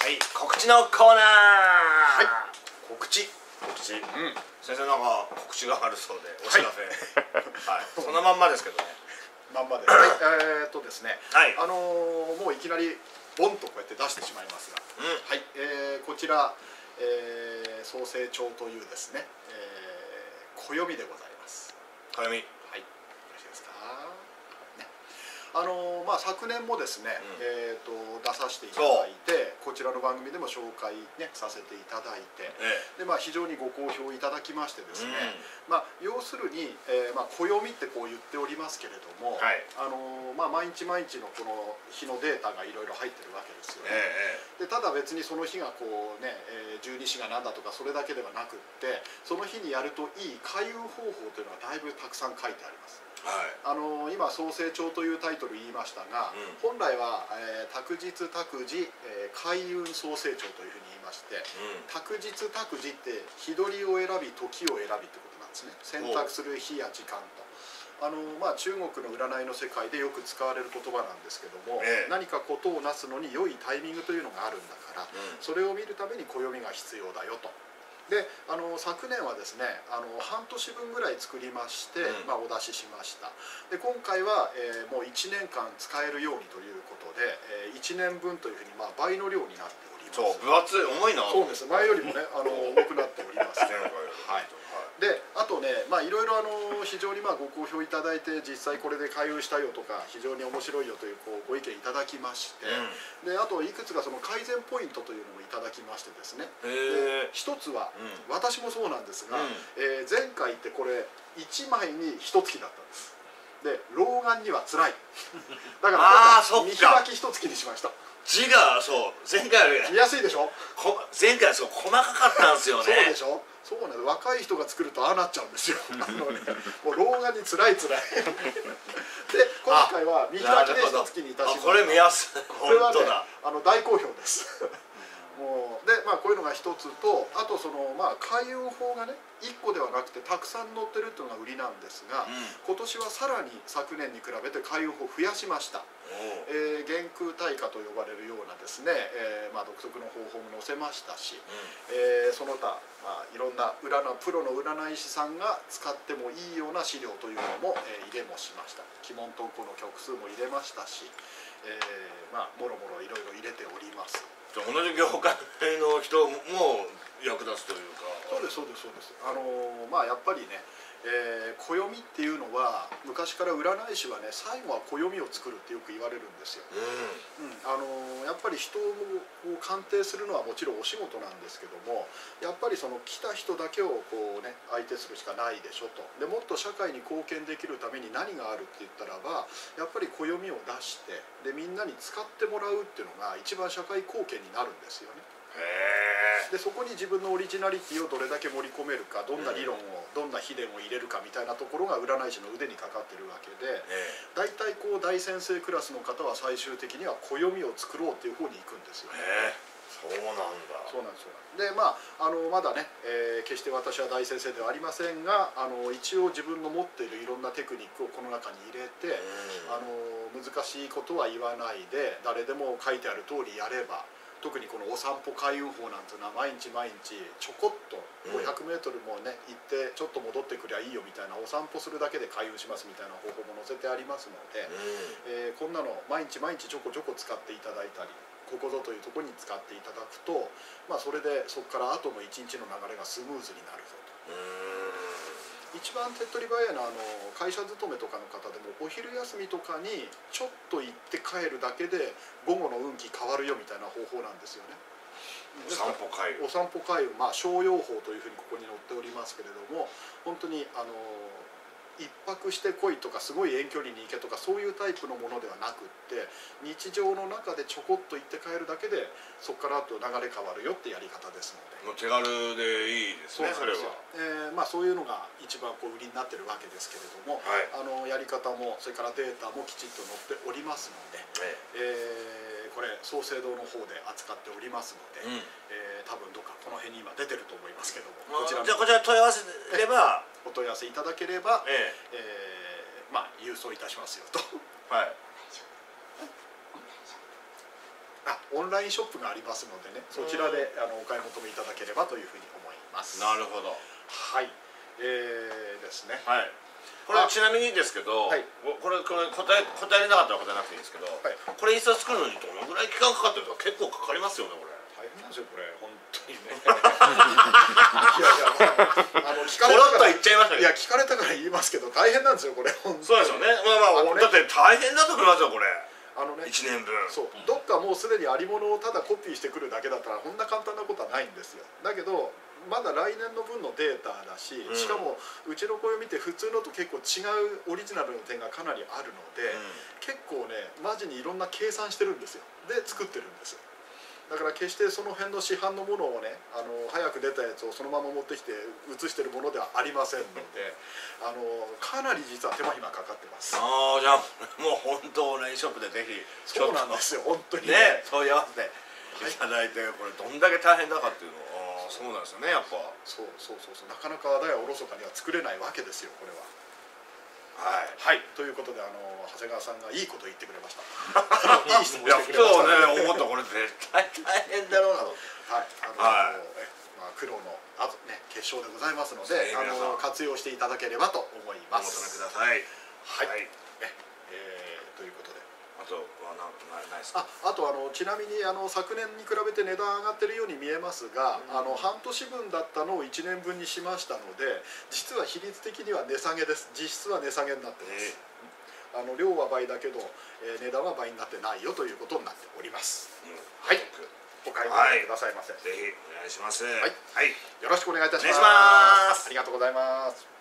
はい、告知のコーナー。 はい、告知。 先生なんか告知があるそうでお知らせ。はい、そのまんまですけどね。 まんまです。はい、ですね。 はい。 もういきなりボンとこうやって出してしまいますが、はい、こちら、創成帳というですね、暦でございます。 暦。 はい、よろしいですか。ね、昨年もですね、出させていただいて、こちらの番組でも紹介ねさせていただいて、で非常にご好評いただきましてですね、要するに、暦ってこう言っておりますけれども、毎日毎日のこの日のデータがいろいろ入ってるわけですよね。でただ別にその日がこうね、十二支が何だとかそれだけではなくって、その日にやるといい開運方法というのはだいぶたくさん書いてあります。今創成帳というタイトル言いましたが、本来は、託日託辞、開運創成帳というふうに言いまして、託日託辞って日取りを選び時を選びってことなんですね。選択する日や時間と。中国の占いの世界でよく使われる言葉なんですけども、何かことをなすのに良いタイミングというのがあるんだから、それを見るために暦が必要だよと。で昨年はですね半年分ぐらい作りまして、お出ししました。で今回は、もう1年間使えるようにということで、1年分というふうに、倍の量になっております。 そう分厚い重いな。 そうです。前よりもね重くなっておりますね。はい。であとねいろいろ非常にご好評いただいて、実際これで開運したよとか非常に面白いよというご意見いただきまして、であといくつかその改善ポイントというのもいただきましてですね。一つは、私もそうなんですが、前回ってこれ1枚に1月だったんです。で老眼にはつらいだから見開き1月にしました。 字がそう前回より見やすいでしょ。 前回はそう細かかったんですよね。 そうでしょ。そうなんです。若い人が作るとああなっちゃうんですよ。もう老眼につらいつらいで今回は見開きで1月にいたしました。 これ見やすい。 これはね大好評ですもうでこういうのが一つと、あとその開運法がね1個ではなくてたくさん載ってるっていうのが売りなんですが、今年はさらに昨年に比べて開運法を増やしました。元空大化と呼ばれるようなですね、独特の方法も載せましたし、その他、いろんなプロの占い師さんが使ってもいいような資料というのも、入れもしました。鬼門遁甲の曲数も入れましたし、もろもろいろいろ入れております。 同じ業界の人も役立つというか。 そうですそうですそうです。やっぱりね、暦っていうのは昔から占い師はね最後は暦を作るってよく言われるんですよ。やっぱり人を鑑定するのはもちろんお仕事なんですけども、やっぱりその来た人だけをこうね相手するしかないでしょと。でもっと社会に貢献できるために何があるって言ったらば、やっぱり暦を出してでみんなに使ってもらうっていうのが一番社会貢献になるんですよね。でそこに自分のオリジナリティをどれだけ盛り込めるか、どんな理論をどんな秘伝を入れるかみたいなところが占い師の腕にかかってるわけで、大体こう大先生クラスの方は最終的には暦を作ろうっていう方に行くんですよね。 そうなんだ。 そうなんですよ。でまだね、決して私は大先生ではありませんが、一応自分の持っているいろんなテクニックをこの中に入れて、難しいことは言わないで誰でも書いてある通りやれば、特にこのお散歩開運法なんていうのは毎日毎日ちょこっと 500m もね行ってちょっと戻ってくりゃいいよみたいな、お散歩するだけで開運しますみたいな方法も載せてありますので、こんなの毎日毎日ちょこちょこ使っていただいたり、ここぞというところに使っていただくと、それでそこから後の一日の流れがスムーズになるぞと。一番手っ取り早いのは会社勤めとかの方でもお昼休みとかにちょっと行って帰るだけで午後の運気変わるよみたいな方法なんですよね。 お散歩開運、 お散歩開運、商用法というふうにここに載っておりますけれども、本当に一泊してこいとかすごい遠距離に行けとかそういうタイプのものではなくって、日常の中でちょこっと行って帰るだけでそこからあと流れ変わるよってやり方ですので、 もう手軽でいいですね。それはそういうのが一番売りになってるわけですけれども、やり方もそれからデータもきちっと載っておりますので、これ創成堂の方で扱っておりますので、多分どっかこの辺に今出てると思いますけども、 じゃあこちら問い合わせればお問い合わせいただければ、郵送いたしますよと。はい。 オンラインショップがありますのでね、そちらでお買い求めいただければというふうに思います。 なるほど。 はい、ですね。 はい。これちなみにですけど、これ答えれなかったら答えなくていいんですけど、これ一冊作るのにどのぐらい期間かかってるとか結構かかりますよねこれ。 大変なんですよこれ本当にね。いやいや聞かれたから言っちゃいましたね。いや聞かれたから言いますけど大変なんですよこれ本当に。 そうですよね。まあだって大変だと思いますよこれ。1年分。 そうどっかもうすでにありものをただコピーしてくるだけだったらこんな簡単なことはないんですよ。だけどまだ来年の分のデータだし、しかもうちの声を見て普通のと結構違うオリジナルの点がかなりあるので、結構ねマジにいろんな計算してるんですよ。で作ってるんです。だから決してその辺の市販のものをね早く出たやつをそのまま持ってきて写してるものではありませんのでかなり実は手間暇かかってます。 じゃあもう本当オンラインショップでぜひそうなんですよ本当にね問い合わせていただいてこれどんだけ大変だかっていうのをそうなんですよねやっぱそうなかなかだやおろそかには作れないわけですよこれは。はい、ということで長谷川さんがいいこと言ってくれました。いい質問してくれましたね。 思ったこれ絶対大変だろうなと。 苦労の結晶でございますので活用していただければと思います。 お求めください。 はい。ということで。 あとはないですか。 あとちなみに昨年に比べて値段上がってるように見えますが、半年分だったのを1年分にしましたので、実は比率的には値下げです。実質は値下げになってます。量は倍だけど値段は倍になってないよということになっております。はい。お買い求めくださいませ。 ぜひお願いします。はい。 よろしくお願いいたします。 お願いします。 ありがとうございます。